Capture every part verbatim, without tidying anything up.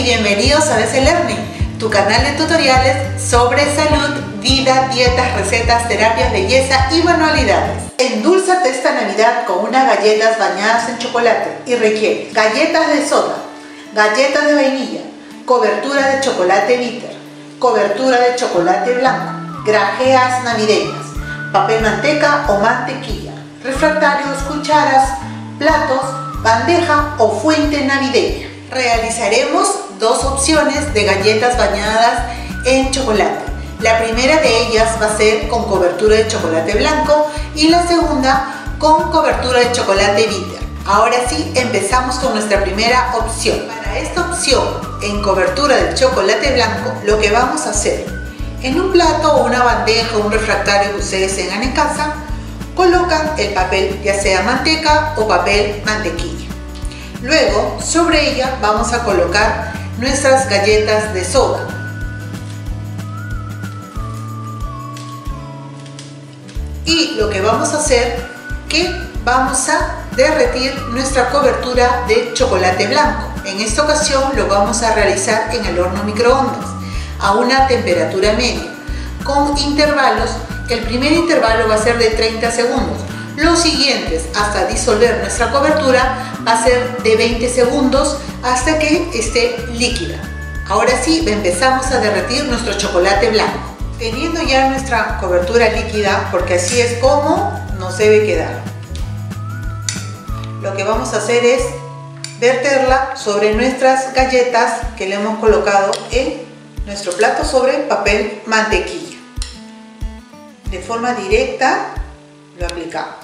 y bienvenidos a B C Learning, tu canal de tutoriales sobre salud, vida, dietas, recetas, terapias, belleza y manualidades. Endúlzate esta Navidad con unas galletas bañadas en chocolate y requiere galletas de soda, galletas de vainilla, cobertura de chocolate bitter, cobertura de chocolate blanco, grajeas navideñas, papel manteca o mantequilla, refractarios, cucharas, platos, bandeja o fuente navideña. Realizaremos dos opciones de galletas bañadas en chocolate. La primera de ellas va a ser con cobertura de chocolate blanco y la segunda con cobertura de chocolate bitter. Ahora sí, empezamos con nuestra primera opción. Para esta opción en cobertura de chocolate blanco, lo que vamos a hacer, en un plato o una bandeja o un refractario que ustedes tengan en casa, colocan el papel, ya sea manteca o papel mantequilla. Luego, sobre ella vamos a colocar nuestras galletas de soda. Y lo que vamos a hacer, que vamos a derretir nuestra cobertura de chocolate blanco. En esta ocasión lo vamos a realizar en el horno microondas a una temperatura media, con intervalos. El primer intervalo va a ser de treinta segundos. Los siguientes, hasta disolver nuestra cobertura, va a ser de veinte segundos hasta que esté líquida. Ahora sí, empezamos a derretir nuestro chocolate blanco. Teniendo ya nuestra cobertura líquida, porque así es como nos debe quedar, lo que vamos a hacer es verterla sobre nuestras galletas que le hemos colocado en nuestro plato sobre papel mantequilla. De forma directa lo aplicamos,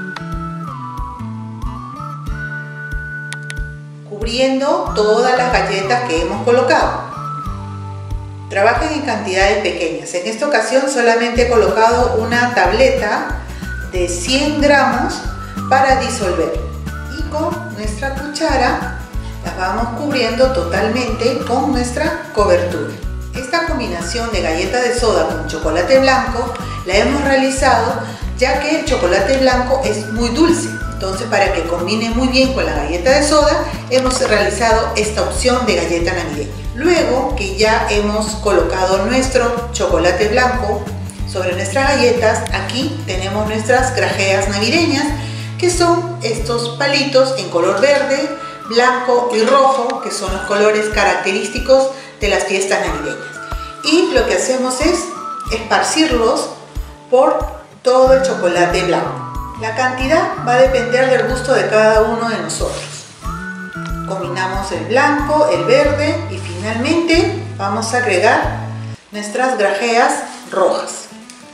cubriendo todas las galletas que hemos colocado. Trabajen en cantidades pequeñas. En esta ocasión solamente he colocado una tableta de cien gramos para disolver, y con nuestra cuchara las vamos cubriendo totalmente con nuestra cobertura. Esta combinación de galleta de soda con chocolate blanco la hemos realizado ya que el chocolate blanco es muy dulce. Entonces, para que combine muy bien con la galleta de soda, hemos realizado esta opción de galleta navideña. Luego que ya hemos colocado nuestro chocolate blanco sobre nuestras galletas, aquí tenemos nuestras grajeas navideñas, que son estos palitos en color verde, blanco y rojo, que son los colores característicos de las fiestas navideñas. Y lo que hacemos es esparcirlos por todo el chocolate blanco. La cantidad va a depender del gusto de cada uno de nosotros. Combinamos el blanco, el verde y finalmente vamos a agregar nuestras grajeas rojas.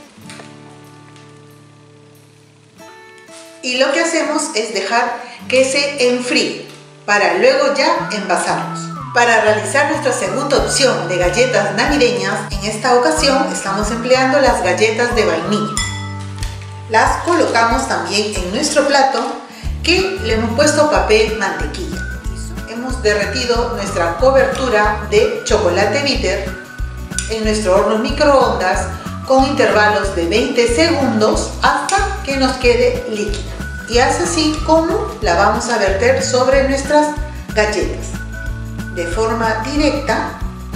Y lo que hacemos es dejar que se enfríe para luego ya envasarlos. Para realizar nuestra segunda opción de galletas navideñas, en esta ocasión estamos empleando las galletas de vainilla. Las colocamos también en nuestro plato, que le hemos puesto papel mantequilla. Hemos derretido nuestra cobertura de chocolate bitter en nuestro horno microondas con intervalos de veinte segundos hasta que nos quede líquida. Y es así como la vamos a verter sobre nuestras galletas. De forma directa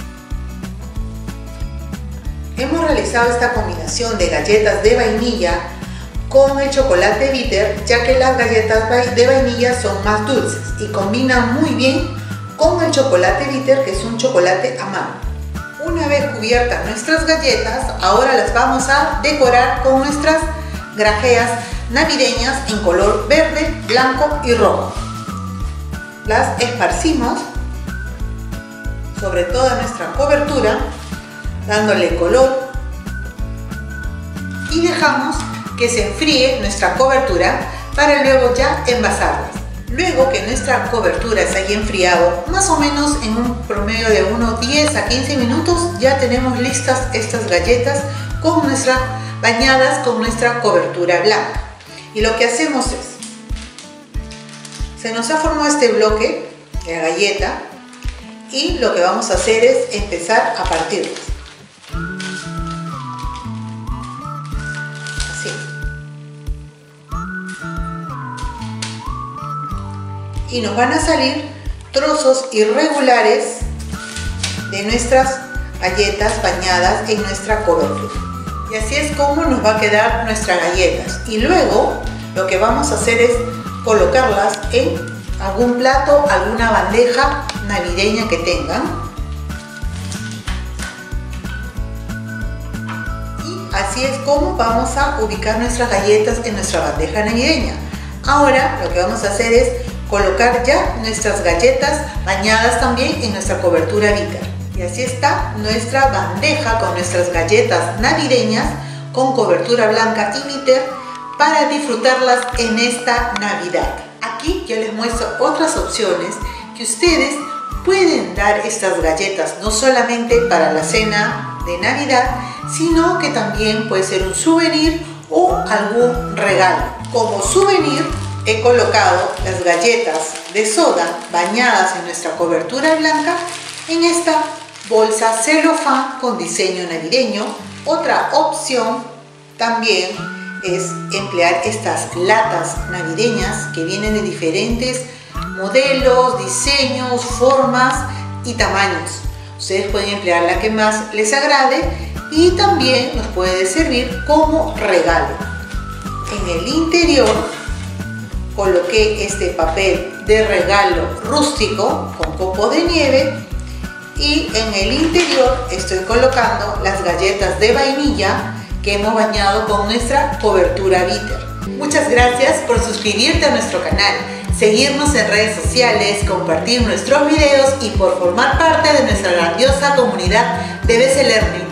hemos realizado esta combinación de galletas de vainilla con el chocolate bitter, ya que las galletas de vainilla son más dulces y combinan muy bien con el chocolate bitter, que es un chocolate amargo. Una vez cubiertas nuestras galletas, ahora las vamos a decorar con nuestras grajeas navideñas en color verde, blanco y rojo. Las esparcimos sobre toda nuestra cobertura, dándole color, y dejamos que se enfríe nuestra cobertura para luego ya envasarlas. Luego que nuestra cobertura se haya enfriado, más o menos en un promedio de unos diez a quince minutos, ya tenemos listas estas galletas con nuestra, bañadas con nuestra cobertura blanca. Y lo que hacemos es, se nos ha formado este bloque de la galleta, y lo que vamos a hacer es empezar a partirlas. Así. Y nos van a salir trozos irregulares de nuestras galletas bañadas en nuestra cobertura. Y así es como nos va a quedar nuestras galletas. Y luego lo que vamos a hacer es colocarlas en algún plato, alguna bandeja navideña que tengan. Y así es como vamos a ubicar nuestras galletas en nuestra bandeja navideña. Ahora lo que vamos a hacer es colocar ya nuestras galletas bañadas también en nuestra cobertura bitter. Y así está nuestra bandeja con nuestras galletas navideñas con cobertura blanca y bitter para disfrutarlas en esta Navidad. Aquí yo les muestro otras opciones que ustedes pueden dar estas galletas no solamente para la cena de Navidad, sino que también puede ser un souvenir o algún regalo. Como souvenir he colocado las galletas de soda bañadas en nuestra cobertura blanca en esta bolsa celofán con diseño navideño. Otra opción también es emplear estas latas navideñas que vienen de diferentes modelos, diseños, formas y tamaños. Ustedes pueden emplear la que más les agrade y también nos puede servir como regalo. En el interior coloqué este papel de regalo rústico con copo de nieve y en el interior estoy colocando las galletas de vainilla que hemos bañado con nuestra cobertura bitter. Muchas gracias por suscribirte a nuestro canal, seguirnos en redes sociales, compartir nuestros videos y por formar parte de nuestra grandiosa comunidad de B C Learning.